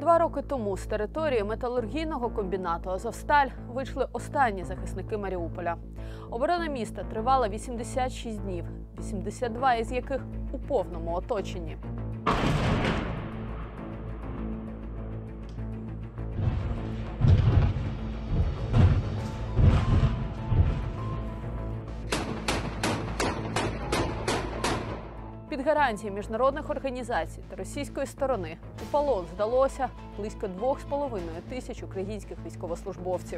2 роки тому з території металургійного комбінату «Азовсталь» вийшли останні захисники Маріуполя. Оборона міста тривала 86 днів, 82 із яких у повному оточенні. Під гарантії міжнародних організацій та російської сторони у полон здалося близько 2,5 тисяч українських військовослужбовців.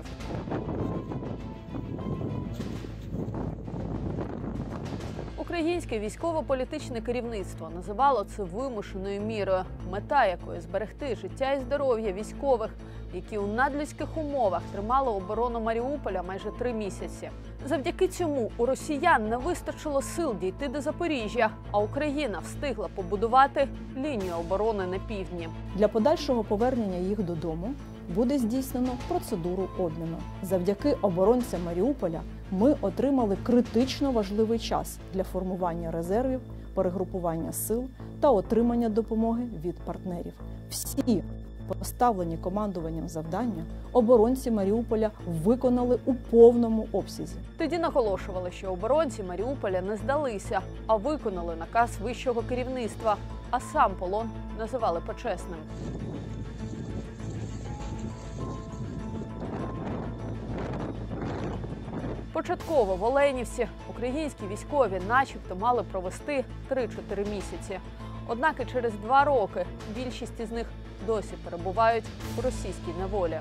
Українське військово-політичне керівництво називало це вимушеною мірою, мета якої – зберегти життя і здоров'я військових, які у надлюдських умовах тримали оборону Маріуполя майже 3 місяці. Завдяки цьому у росіян не вистачило сил дійти до Запоріжжя, а Україна встигла побудувати лінію оборони на півдні. Для подальшого повернення їх додому буде здійснено процедуру обміну. Завдяки оборонцям Маріуполя ми отримали критично важливий час для формування резервів, перегрупування сил та отримання допомоги від партнерів. Всі поставлені командуванням завдання оборонці Маріуполя виконали у повному обсязі. Тоді наголошували, що оборонці Маріуполя не здалися, а виконали наказ вищого керівництва, а сам полон називали почесним. Початково в Оленівці українські військові начебто мали провести 3-4 місяці. Однак і через 2 роки більшість із них досі перебувають у російській неволі.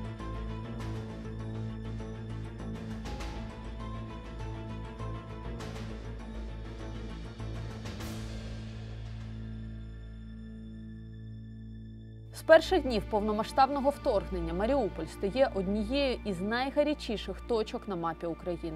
З перших днів повномасштабного вторгнення Маріуполь стає однією із найгарячіших точок на мапі України.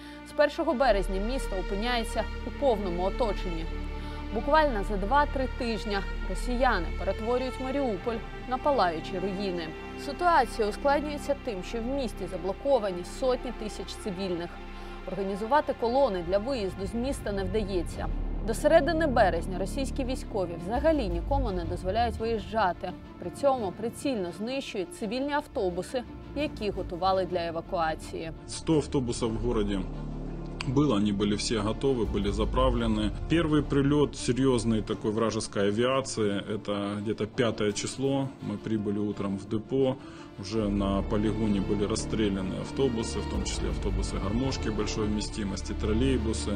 З 1 березня місто опиняється у повному оточенні. Буквально за 2-3 тижні росіяни перетворюють Маріуполь на палаючі руїни. Ситуація ускладнюється тим, що в місті заблоковані сотні тисяч цивільних. Організувати колони для виїзду з міста не вдається. До середини березня російські військові взагалі нікому не дозволяють виїжджати. При цьому прицільно знищують цивільні автобуси, які готували для евакуації. 100 автобусов в городе было, они были все готовы, были заправлены. Первый прилет серьезной такой вражеской авиации, это где-то 5 число. Мы прибыли утром в депо, уже на полигоне были расстреляны автобусы, в том числе автобусы-гармошки большой вместимости, троллейбусы.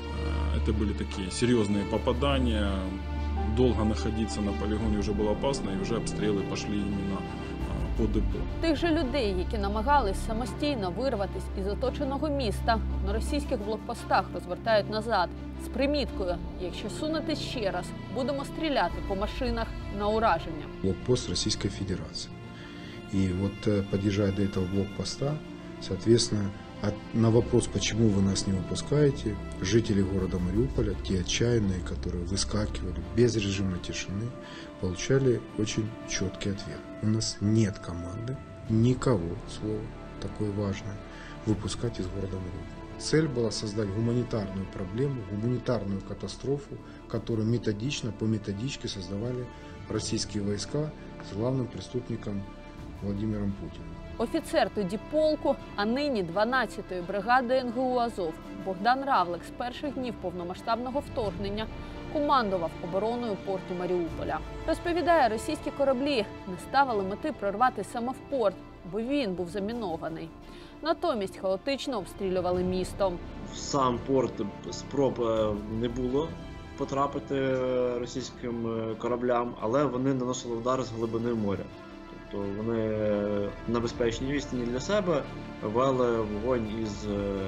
Это были такие серьезные попадания. Долго находиться на полигоне уже было опасно, и уже обстрелы пошли именно по депо. Тих же людей, які намагались самостійно вирватися із оточеного міста, на російських блокпостах розвертають назад з приміткою: якщо сунетесь ще раз, будемо стріляти по машинах на ураження. Блокпост Российской Федерации. И вот подъезжая до этого блокпоста, соответственно, на вопрос, почему вы нас не выпускаете, жители города Мариуполя, те отчаянные, которые выскакивали без режима тишины, получали очень четкий ответ. У нас нет команды, никого, слово такое важное, выпускать из города Мариуполя. Цель была создать гуманитарную проблему, гуманитарную катастрофу, которую методично, по методичке создавали российские войска с главным преступником Владимиром Путиным. Офіцер тоді полку, а нині 12-ї бригади НГУ «Азов» Богдан Равлик з перших днів повномасштабного вторгнення командував обороною порту Маріуполя. Розповідає, російські кораблі не ставили мети прорвати саме в порт, бо він був замінований. Натомість хаотично обстрілювали місто. В сам порт спроб не було потрапити російським кораблям, але вони наносили удари з глибини моря. Тобто вони на безпечній відстані для себе вели вогонь із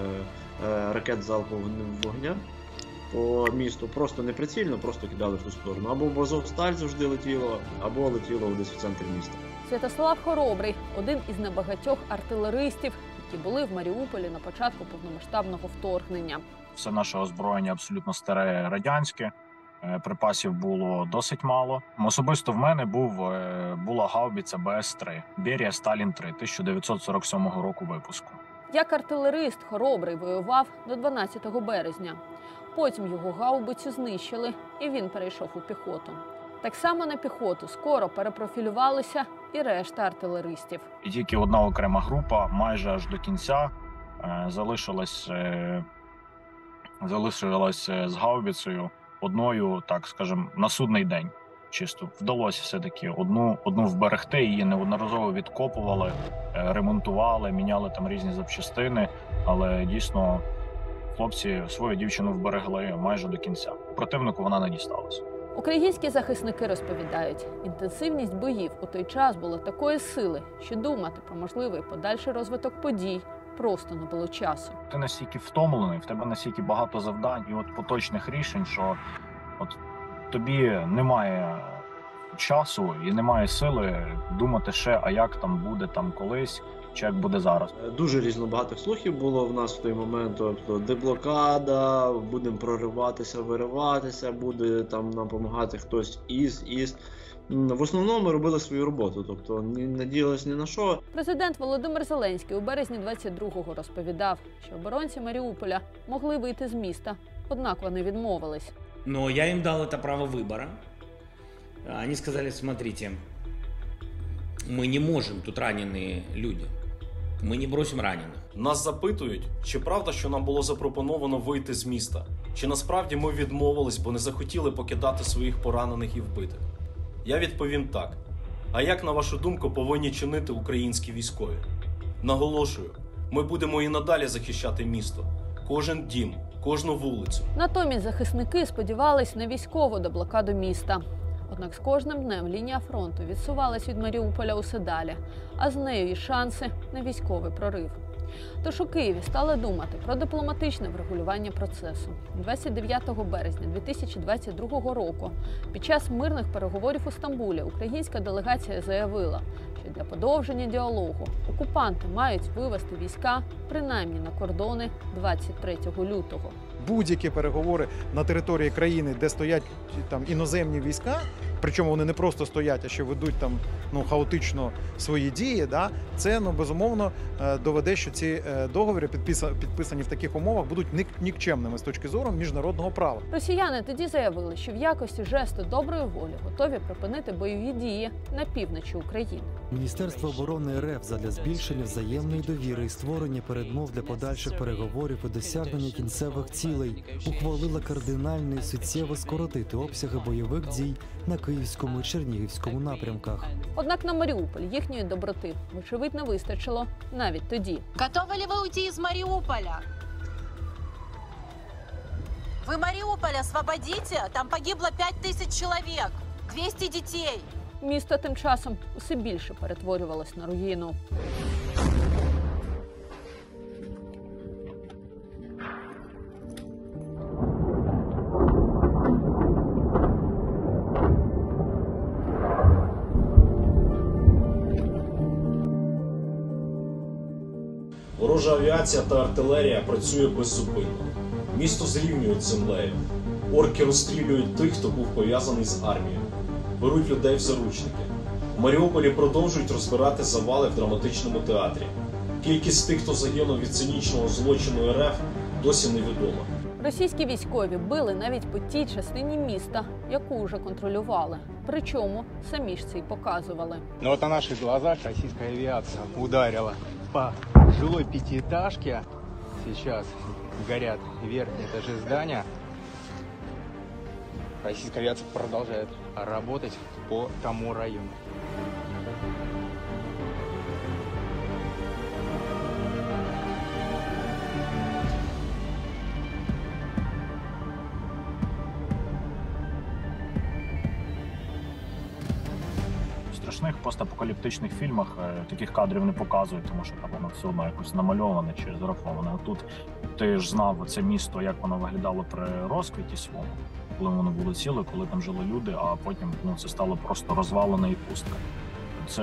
ракет залпового вогня по місту. Просто неприцільно, просто кидали в ту сторону. Або в Азовсталь завжди летіло, або летіло десь в центрі міста. Святослав Хоробрий – один із небагатьох артилеристів, які були в Маріуполі на початку повномасштабного вторгнення. Все наше озброєння абсолютно старе радянське. Припасів було досить мало. Особисто в мене була гаубиця БС-3, Берія Сталін-3, 1947 року випуску. Як артилерист Хоробрий воював до 12 березня. Потім його гаубицю знищили, і він перейшов у піхоту. Так само на піхоту скоро перепрофілювалися і решта артилеристів. І тільки одна окрема група майже аж до кінця залишилась з гаубицею одною, так скажемо, на судний день. Чисто вдалося все-таки одну вберегти, її неодноразово відкопували, ремонтували, міняли там різні запчастини, але дійсно хлопці свою дівчину вберегли майже до кінця. Противнику вона не дісталася. Українські захисники розповідають, інтенсивність боїв у той час була такої сили, що думати про можливий подальший розвиток подій просто не було часу. Ти настільки втомлений, в тебе настільки багато завдань і от поточних рішень, що от тобі немає часу і немає сили думати ще, а як там буде там колись, чи як буде зараз. Дуже різнобагатих слухів було в нас в той момент, тобто деблокада, будемо прориватися, вириватися, буде там нам допомагати хтось із. В основному ми робили свою роботу, тобто не надіялись ні на що. Президент Володимир Зеленський у березні 22-го розповідав, що оборонці Маріуполя могли вийти з міста, однак вони відмовились. Но я им дал это право выбора. Они сказали, смотрите, мы не можем, тут раненые люди, мы не бросим раненых. Нас запитують, чи правда, що нам було запропоновано вийти з міста? Чи насправді ми відмовились, бо не захотіли покидати своїх поранених і вбитих? Я відповім так. А як, на вашу думку, повинні чинити українські військові? Наголошую, ми будемо і надалі захищати місто. Кожен дім, кожну вулицю. Натомість захисники сподівались на військову деблокаду міста. Однак з кожним днем лінія фронту відсувалась від Маріуполя усе далі, а з нею і шанси на військовий прорив. Тож у Києві стали думати про дипломатичне врегулювання процесу. 29 березня 2022 року під час мирних переговорів у Стамбулі українська делегація заявила, що для подовження діалогу окупанти мають вивести війська принаймні на кордони 23 лютого. Будь-які переговори на території країни, де стоять там іноземні війська, причому вони не просто стоять, а що ведуть там хаотично свої дії, це безумовно доведе, що ці договори, підписані в таких умовах, будуть нікчемними з точки зору міжнародного права. Росіяни тоді заявили, що в якості жесту доброї волі готові припинити бойові дії на півночі України. Міністерство оборони РФ задля збільшення взаємної довіри і створення передмов для подальших переговорів і досягнення кінцевих цілей ухвалила кардинально і суттєво скоротити обсяги бойових дій на Київському і Чернігівському напрямках. Однак на Маріуполь їхньої доброти, вочевидь, не вистачило навіть тоді. Готовы ли вы уйти из Мариуполя? Вы Мариуполь освободите? Там погибло 5000 человек, 200 детей. Місто тим часом усе більше перетворювалось на руїну. Ворожа авіація та артилерія працює беззупинно. Місто зрівнюють з землею. Орки розстрілюють тих, хто був пов'язаний з армією. Беруть людей в заручники. У Маріуполі продовжують розбирати завали в драматичному театрі. Кількість тих, хто загинув від цинічного злочину РФ, досі невідома. Російські військові били навіть по тій частині міста, яку вже контролювали. Причому самі ж це й показували. Но вот на наших глазах российская авиация ударила по жилой пятиэтажке. Сейчас горят верхние этажи здания. Российская авиация продолжает работать по тому району. В страшних постапокаліптичних фільмах таких кадрів не показують, тому що там воно все одно якось намальоване чи зрафоване. А тут ти ж знав це місто, як воно виглядало при розквіті свого, коли воно було ціле, коли там жили люди, а потім це стало просто розвалене і пустка. Це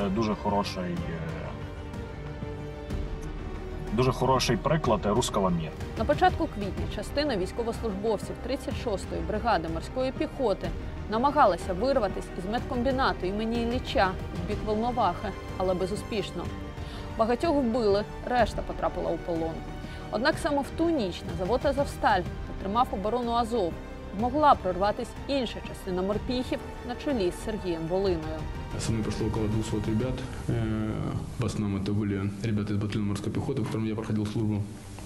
дуже хороший приклад руського міра. На початку квітня частина військовослужбовців 36-ї бригади морської піхоти намагалася вирватись із медкомбінату імені Ілліча в бік Волновахи, але безуспішно. Багатьох вбили, решта потрапила у полон. Однак саме в ту ніч на завод «Азовсталь», де тримав оборону Азов, могла прорватися інша частина морпіхів на чолі з Сергієм Волиною. Со мной прошло около 200 ребят. В основном это были ребята из батальона морской пехоты, в котором я проходил службу.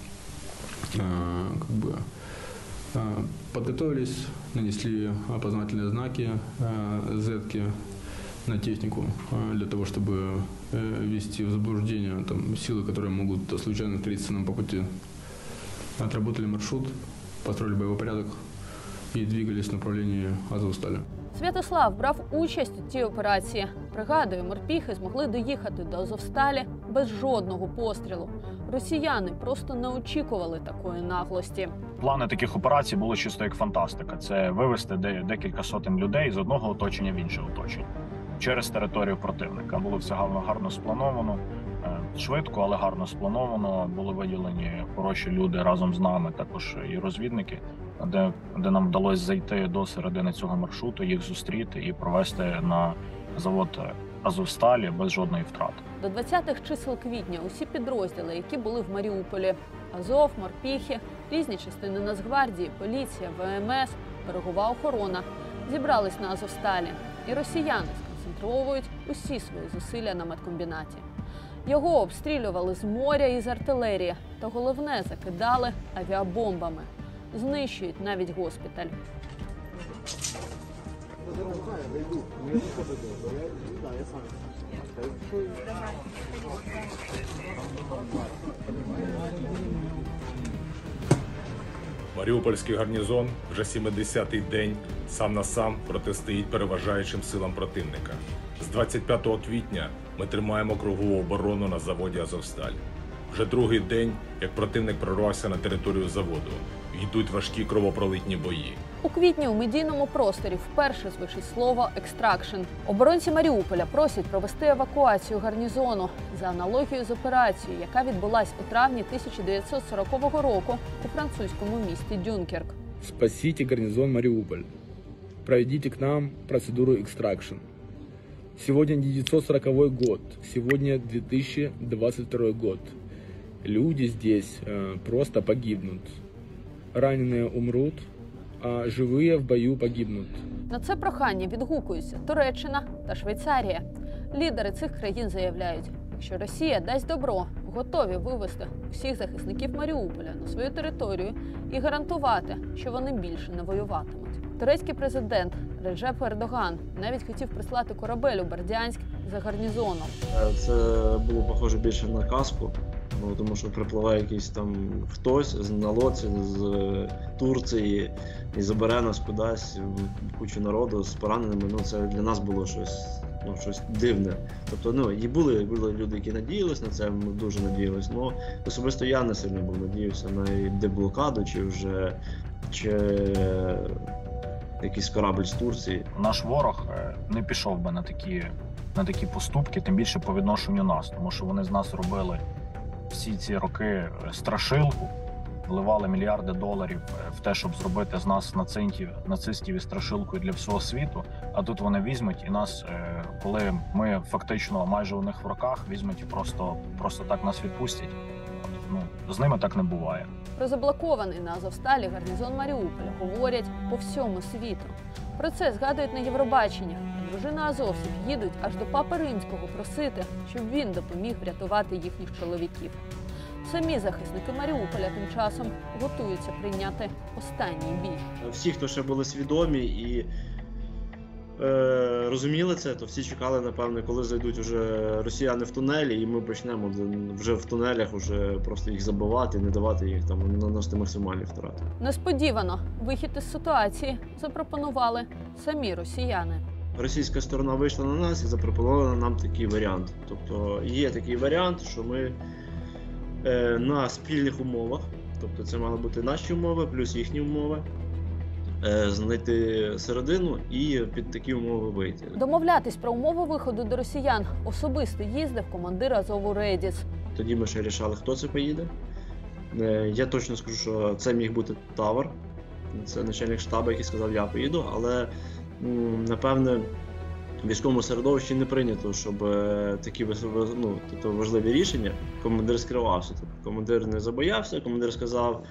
Подготовились, нанесли опознавательные знаки, зетки на технику для того, чтобы ввести в заблуждение силы, которые могут случайно встретиться нам по пути. Отработали маршрут, построили боевой порядок и двигались в направлении Азовстали. Святослав брав участь у цій операції. Пригадую, морпіхи змогли доїхати до Азовсталі без жодного пострілу. Росіяни просто не очікували такої наглості. Плани таких операцій були чисто як фантастика. Це вивести декілька сотень людей з одного оточення в інше оточення через територію противника. Було все гарно сплановано, швидко, але гарно сплановано. Були виділені хороші люди разом з нами, також і розвідники, де нам вдалося зайти до середини цього маршруту, їх зустріти і провести на завод Азовсталі без жодної втрати. До 20-х чисел квітня усі підрозділи, які були в Маріуполі – Азов, морпіхи, різні частини Нацгвардії, поліція, ВМС, берегова охорона – зібрались на Азовсталі. І росіяни сконцентровують усі свої зусилля на медкомбінаті. Його обстрілювали з моря і з артилерії, та головне – закидали авіабомбами. Знищують навіть госпіталь. Маріупольський гарнізон вже 70-й день сам на сам протистоїть переважаючим силам противника. З 25 квітня ми тримаємо кругову оборону на заводі «Азовсталь». Вже другий день, як противник прорвався на територію заводу. Йдуть важкі кровопролитні бої. У квітні у медійному просторі вперше звучить слово «екстракшн». Оборонці Маріуполя просять провести евакуацію гарнізону за аналогією з операцією, яка відбулась у травні 1940 року у французькому місті Дюнкерк. Спасите гарнизон Мариуполь. Проведите к нам процедуру «екстракшн». Сегодня 940 год, сегодня 2022 год. Люди здесь просто погибнут. Раненые умрут, а живые в бою погибнут. На це прохання відгукуються Туреччина та Швейцарія. Лідери цих країн заявляють, якщо Росія дасть добро, готові вивести усіх захисників Маріуполя на свою територію і гарантувати, що вони більше не воюватимуть. Турецький президент Реджеп Ердоган навіть хотів прислати корабель у Бердянськ за гарнізоном. Це було похоже більше на казку. Тому що припливає якийсь там хтось на лодці з Турції і забере нас кудись, кучу народу з пораненими. Це для нас було щось дивне. Тобто, і були люди, які надіялись на це, ми дуже надіялись. Особисто я не сильно був надіявся на деблокаду чи якийсь корабль з Турції. Наш ворог не пішов би на такі поступки, тим більше по відношенню нас, тому що вони з нас робили всі ці роки страшилку, вливали мільярди доларів в те, щоб зробити з нас нацистів і страшилкою для всього світу. А тут вони візьмуть і нас, коли ми фактично майже у них в руках, візьмуть і просто так нас відпустять. З ними так не буває. Про заблокований на Азовсталі гарнізон Маріуполя говорять по всьому світу. Про це згадують на Євробаченні. Дружини азовців їдуть аж до Папи Римського просити, щоб він допоміг врятувати їхніх чоловіків. Самі захисники Маріуполя тим часом готуються прийняти останній бій. Всі, хто ще були свідомі і розуміли це, то всі чекали, напевно, коли зайдуть уже росіяни в тунелі, і ми почнемо вже в тунелях уже просто їх забивати, не давати їх там наносити максимальні втрати. Несподівано вихід із ситуації запропонували самі росіяни. Російська сторона вийшла на нас і запропонувала нам такий варіант. Тобто є такий варіант, що ми на спільних умовах, тобто це мали бути наші умови плюс їхні умови, знайти середину і під такі умови вийти. Домовлятись про умови виходу до росіян особисто їздив командир Азову Редіс. Тоді ми ще рішали, хто це поїде. Я точно скажу, що це міг бути Тавр. Це начальник штабу, який сказав, я поїду, але напевне в військовому середовищі не прийнято, щоб такі важливі рішення командир скривався. Командир не забоявся, командир сказав,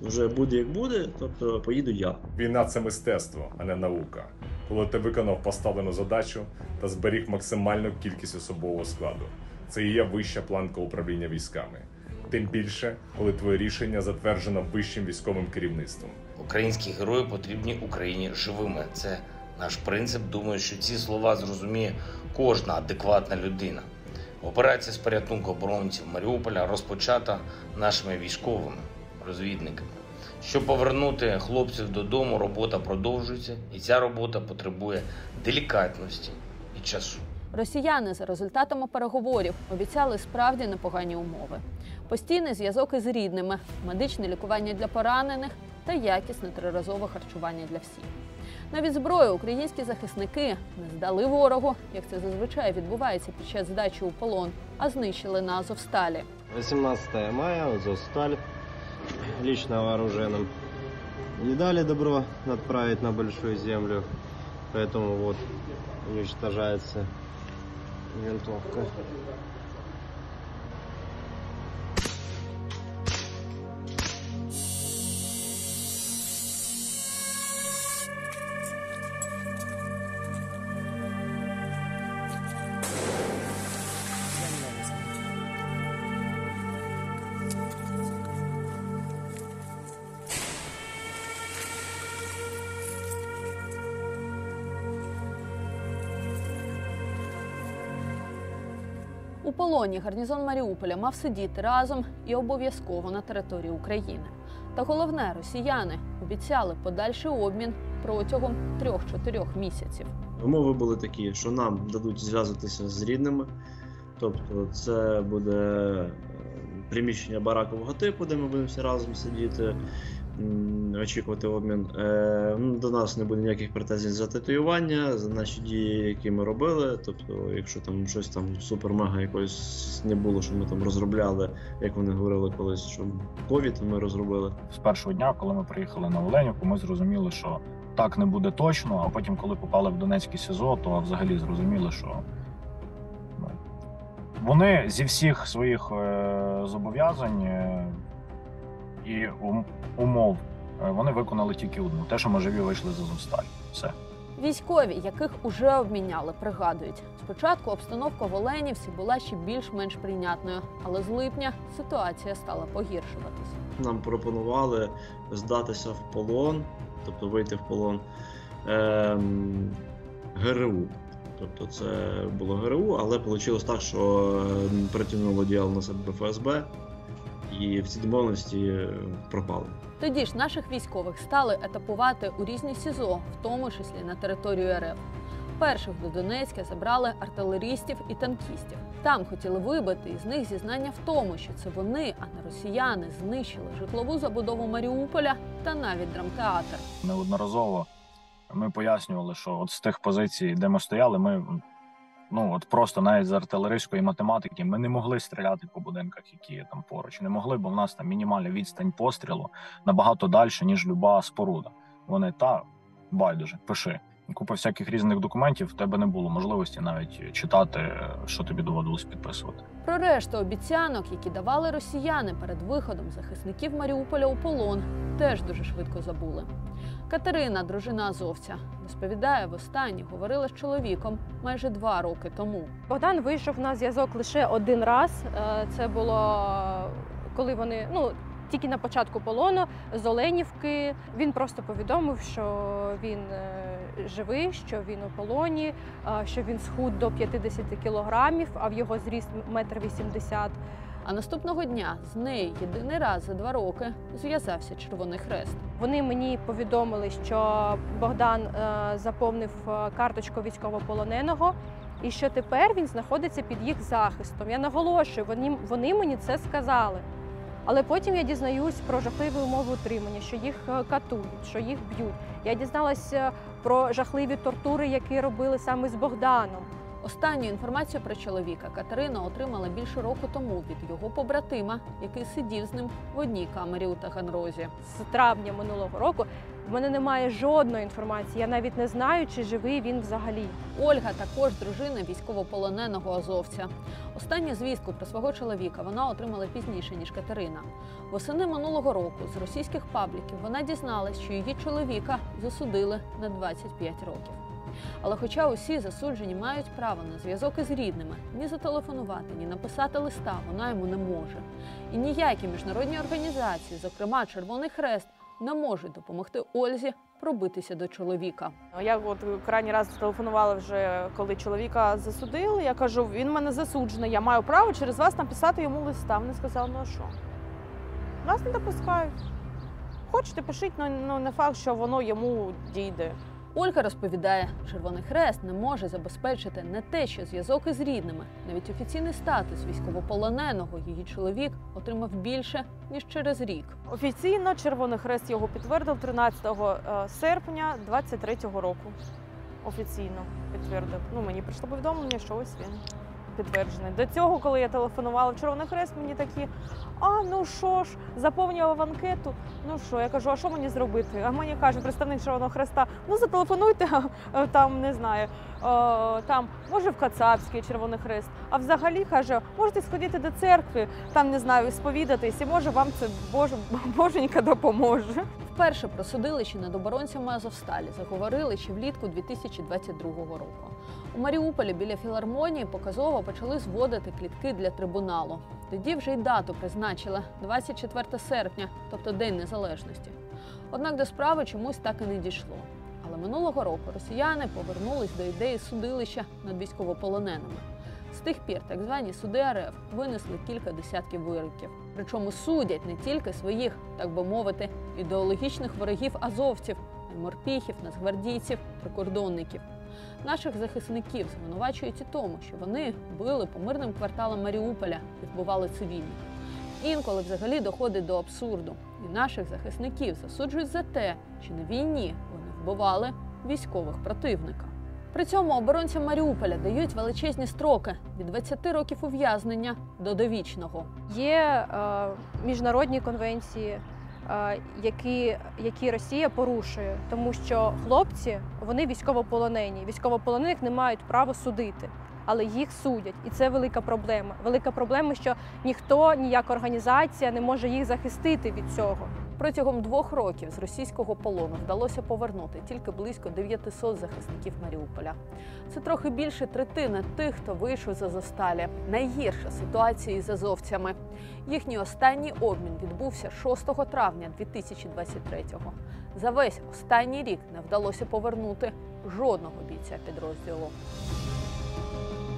вже буде як буде, тобто поїду я. Війна – це мистецтво, а не наука. Коли ти виконав поставлену задачу та зберіг максимальну кількість особового складу. Це і є вища планка управління військами. Тим більше, коли твоє рішення затверджено вищим військовим керівництвом. Українські герої потрібні Україні живими. Це наш принцип. Думаю, що ці слова зрозуміє кожна адекватна людина. Операція з порятунку оборонців Маріуполя розпочата нашими військовими розвідниками. Щоб повернути хлопців додому, робота продовжується, і ця робота потребує делікатності і часу. Росіяни за результатами переговорів обіцяли справді непогані умови. Постійний зв'язок із рідними, медичне лікування для поранених та якісне триразове харчування для всіх. Навіть зброю українські захисники не здали ворогу, як це зазвичай відбувається під час здачі у полон, а знищили на Азовсталі. 18 мая, Азовсталь, лично вооруженным. Не дали добро отправить на Большую Землю, поэтому вот уничтожается винтовка. У полоні гарнізон Маріуполя мав сидіти разом і обов'язково на території України. Та головне, росіяни обіцяли подальший обмін протягом 3-4 місяців. Умови були такі, що нам дадуть зв'язатися з рідними, тобто це буде приміщення баракового типу, де ми будемо всі разом сидіти, очікувати обмін. До нас не буде ніяких претензій за татуювання, за наші дії, які ми робили. Тобто, якщо там щось там супер-мега якось не було, що ми там розробляли, як вони говорили колись, що ковід ми розробили. З першого дня, коли ми приїхали на Оленівку, ми зрозуміли, що так не буде точно, а потім, коли попали в Донецький СІЗО, то взагалі зрозуміли, що вони зі всіх своїх зобов'язань і умов вони виконали тільки одну. Те, що ми живі вийшли з Азовсталі. Все. Військові, яких уже обміняли, пригадують. Спочатку обстановка в Оленівці була ще більш-менш прийнятною, але з липня ситуація стала погіршуватись. Нам пропонували здатися в полон, тобто вийти в полон ГРУ. Тобто це було ГРУ, але вийшло так, що притягнуло діяло на себе ФСБ, і всі домовленості пропали. Тоді ж наших військових стали етапувати у різні СІЗО, в тому числі на територію РФ. Перших до Донецька забрали артилерістів і танкістів. Там хотіли вибити із них зізнання в тому, що це вони, а не росіяни, знищили житлову забудову Маріуполя та навіть драмтеатр. Неодноразово ми пояснювали, що от з тих позицій, де ми стояли, ми просто навіть з артилерійської математики ми не могли стріляти по будинках, які там поруч. Не могли, бо в нас там мінімальна відстань пострілу набагато далі, ніж люба споруда. Вони, байдуже, пиши. Купа всяких різних документів, в тебе не було можливості навіть читати, що тобі доводилось підписувати. Про решту обіцянок, які давали росіяни перед виходом захисників Маріуполя у полон, теж дуже швидко забули. Катерина, дружина азовця, розповідає, востаннє говорила з чоловіком майже 2 роки тому. Богдан вийшов на зв'язок лише один раз. Це було, коли вони, тільки на початку полону, з Оленівки. Він просто повідомив, що він живий, що він у полоні, що він схуд до 50 кілограмів, а в його зріст 1,80 м. А наступного дня з нею єдиний раз за 2 роки зв'язався Червоний Хрест. Вони мені повідомили, що Богдан заповнив карточку військовополоненого і що тепер він знаходиться під їх захистом. Я наголошую, вони мені це сказали. Але потім я дізнаюсь про жахливі умови утримання, що їх катують, що їх б'ють. Я дізналася про жахливі тортури, які робили саме з Богданом. Останню інформацію про чоловіка Катерина отримала більше року тому від його побратима, який сидів з ним в одній камері у Таганрозі. З травня минулого року в мене немає жодної інформації. Я навіть не знаю, чи живий він взагалі. Ольга також дружина військовополоненого азовця. Останню звістку про свого чоловіка вона отримала пізніше, ніж Катерина. Восени минулого року з російських пабліків вона дізналась, що її чоловіка засудили на 25 років. Але хоча усі засуджені мають право на зв'язок із рідними, ні зателефонувати, ні написати листа вона йому не може. І ніякі міжнародні організації, зокрема Червоний Хрест, не можуть допомогти Ользі пробитися до чоловіка. Я крайній раз телефонувала вже, коли чоловіка засудили. Я кажу, він мене засуджений, я маю право через вас написати йому листа. Вони сказали, ну а що? Нас не допускають. Хочете, пишіть, але не факт, що воно йому дійде. Ольга розповідає, Червоний Хрест не може забезпечити не те, що зв'язок із рідними. Навіть офіційний статус військовополоненого її чоловік отримав більше, ніж через рік. Офіційно Червоний Хрест його підтвердив 13 серпня 23-го року. Офіційно підтвердив. Мені прийшло повідомлення, що ось він підтверджений. До цього, коли я телефонувала в Червоний Хрест, мені такі, ну що ж, заповнював анкету, ну що, я кажу, а що мені зробити? А мені каже представник Червоного Хреста, зателефонуйте, там, не знаю, там, може в Кацапський Червоний Хрест, а взагалі, каже, можете сходити до церкви, там, не знаю, сповідатись, і може вам це Боженька допоможе. Вперше про судилище над оборонцями Азовсталі заговорили ще влітку 2022 року. У Маріуполі біля філармонії показово почали зводити клітки для трибуналу. Тоді вже й дату призначили – 24 серпня, тобто День Незалежності. Однак до справи чомусь так і не дійшло. Але минулого року росіяни повернулись до ідеї судилища над військовополоненими. З тих пір так звані суди РФ винесли кілька десятків вироків. Причому судять не тільки своїх, так би мовити, ідеологічних ворогів азовців, а й морпіхів, нацгвардійців, прикордонників. Наших захисників звинувачують у тому, що вони били по мирним кварталам Маріуполя і вбивали цивільних. Інколи взагалі доходить до абсурду. І наших захисників засуджують за те, що на війні вони вбивали військових противника. При цьому оборонцям Маріуполя дають величезні строки – від 20 років ув'язнення до довічного. Є міжнародні конвенції, які Росія порушує, тому що хлопці, вони військовополонені. Військовополонених не мають права судити, але їх судять. І це велика проблема. Велика проблема, що ніхто, ніяка організація не може їх захистити від цього. Протягом 2 років з російського полону вдалося повернути тільки близько 900 захисників Маріуполя. Це трохи більше третини тих, хто вийшов з Азовсталі. Найгірша ситуація із азовцями. Їхній останній обмін відбувся 6 травня 2023-го. За весь останній рік не вдалося повернути жодного бійця підрозділу.